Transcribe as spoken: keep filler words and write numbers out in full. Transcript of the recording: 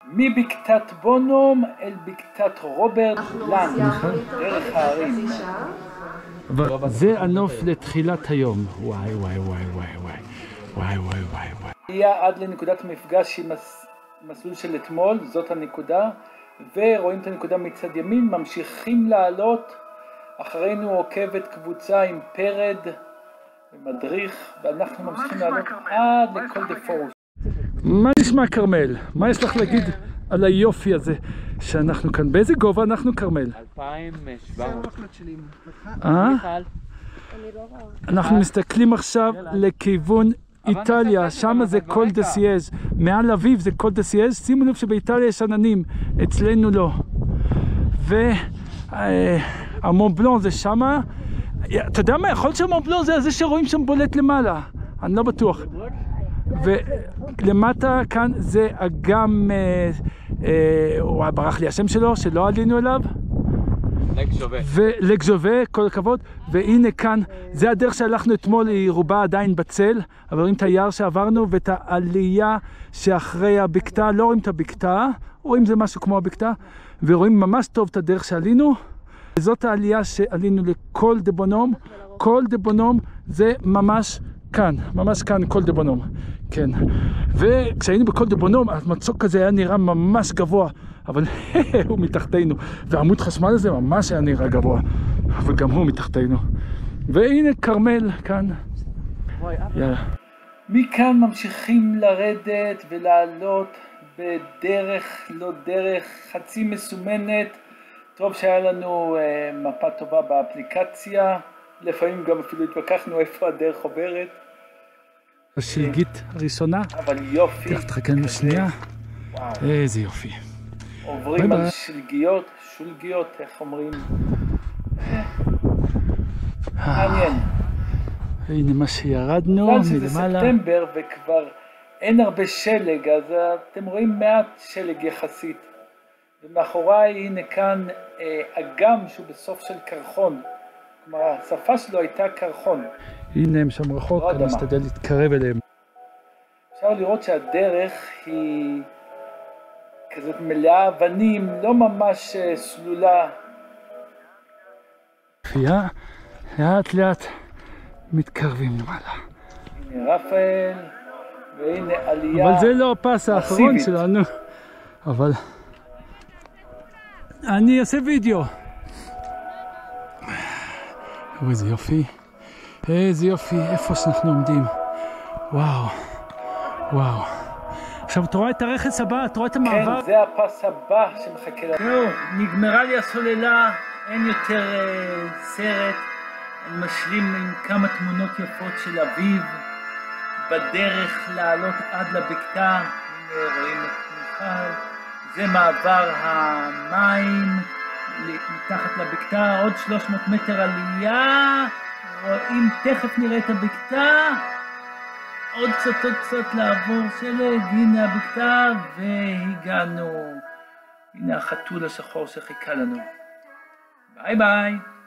מבקתת בונום אל בקתת רוברט לנד, דרך ההרים. זה הנוף לתחילת היום. וואי וואי וואי וואי וואי וואי וואי וואי וואי. היה עד לנקודת מפגש עם המסלול של אתמול, זאת הנקודה, ורואים את הנקודה מצד ימין, ממשיכים לעלות, אחרינו עוקבת קבוצה עם פרד ומדריך, ואנחנו ממשיכים לעלות עד לכל דפורס. מה נשמע כרמל? מה יש לך להגיד על היופי הזה שאנחנו כאן? באיזה גובה אנחנו כרמל? אלפיים שבע מאות. אה? אנחנו מסתכלים עכשיו לכיוון איטליה, שם זה קול דה סייז', מעל אביב זה קול דה סייז'. שימו לב שבאיטליה יש עננים, אצלנו לא. והמון בלון זה שמה, אתה יודע מה, יכול להיות שהמון בלון זה זה שרואים שם בולט למעלה, אני לא בטוח. ולמטה כאן זה אגם, וואי ברח לי השם שלו, שלא עלינו אליו. ולג ז'ובה, כל הכבוד. והנה כאן, זה הדרך שהלכנו אתמול, היא רובה עדיין בצל, אבל רואים את היער שעברנו ואת העלייה שאחרי הבקתה, לא רואים את הבקתה, רואים זה משהו כמו הבקתה, ורואים ממש טוב את הדרך שעלינו. זאת העלייה שעלינו לקול דה בונום. קול דה בונום זה ממש כאן, ממש כאן קול דה בונום, כן. וכשהיינו בקול דה בונום, המצוק הזה היה נראה ממש גבוה, אבל הוא מתחתנו, והעמוד חשמל הזה ממש היה נראה גבוה, אבל גם הוא מתחתנו. והנה כרמל כאן. יאללה. מכאן ממשיכים לרדת ולעלות בדרך, לא דרך, חצי מסומנת. טוב שהיה לנו uh, מפה טובה באפליקציה, לפעמים גם אפילו התווכחנו איפה הדרך עוברת. השלגית הראשונה. אבל יופי. תכף תחכה לנו שנייה. איזה יופי. עוברים על שלגיות, שולגיות, איך אומרים? מעניין. הנה מה שירדנו מלמעלה. זה ספטמבר וכבר אין הרבה שלג, אז אתם רואים מעט שלג יחסית. ומאחוריי הנה כאן אה, אגם שהוא בסוף של קרחון. כלומר, השפה שלו הייתה קרחון. הנה הם שם רחוק, אני אשתדל להתקרב אליהם. אפשר לראות שהדרך היא כזאת מלאה אבנים, לא ממש uh, סלולה. יפה, לאט לאט מתקרבים למעלה. הנה רפאל, והנה עלייה. אבל זה לא הפס האחרון שלנו. אבל אני אעשה וידאו. איזה יופי. איזה יופי, איפה שאנחנו עומדים. וואו. וואו. עכשיו אתה רואה את הרכס הבא, אתה רואה את המעבר? כן, זה הפס הבא שמחכה לנו. זהו, נגמרה לי הסוללה, אין יותר uh, סרט. אני משלים עם כמה תמונות יפות של אביב בדרך לעלות עד לבקתה. הנה רואים את מיכל. זה מעבר המים מתחת לבקתה, עוד שלוש מאות מטר עלייה. רואים, תכף נראה את הבקתה. עוד קצת, עוד קצת לעבור שלג, הנה הבקתה, והגענו. הנה החתול השחור שחיכה לנו. ביי ביי.